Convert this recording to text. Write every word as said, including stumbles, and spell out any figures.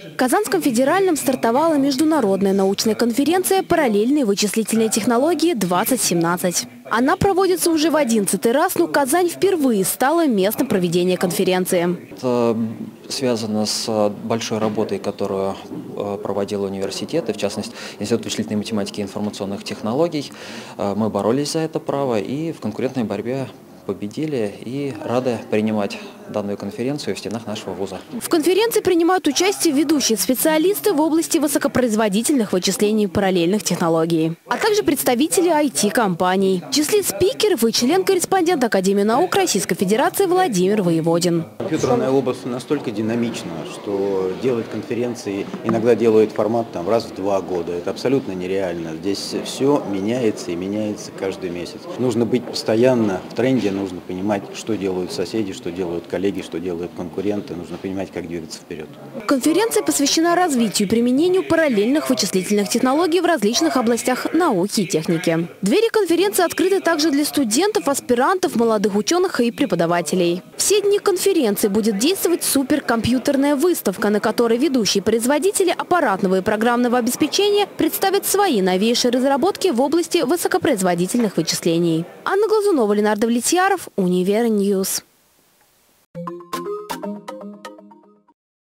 В Казанском федеральном стартовала международная научная конференция «Параллельные вычислительные технологии-двадцать семнадцать». Она проводится уже в одиннадцатый раз, но Казань впервые стала местом проведения конференции. Это связано с большой работой, которую проводил университет, и в частности Институт вычислительной математики и информационных технологий. Мы боролись за это право и в конкурентной борьбе победили и рады принимать данную конференцию в стенах нашего вуза. В конференции принимают участие ведущие специалисты в области высокопроизводительных вычислений параллельных технологий, а также представители ай ти-компаний. В числе спикеров и член-корреспондент Академии наук Российской Федерации Владимир Воеводин. Компьютерная область настолько динамична, что делать конференции иногда делают формат там, раз в два года. Это абсолютно нереально. Здесь все меняется и меняется каждый месяц. Нужно быть постоянно в тренде, нужно понимать, что делают соседи, что делают коллеги, что делают конкуренты. Нужно понимать, как двигаться вперед. Конференция посвящена развитию и применению параллельных вычислительных технологий в различных областях науки и техники. Двери конференции открыты также для студентов, аспирантов, молодых ученых и преподавателей. Все дни конференции будет действовать суперкомпьютерная выставка, на которой ведущие производители аппаратного и программного обеспечения представят свои новейшие разработки в области высокопроизводительных вычислений. Анна Глазунова, Ленардо Влетьяров, Универньюз.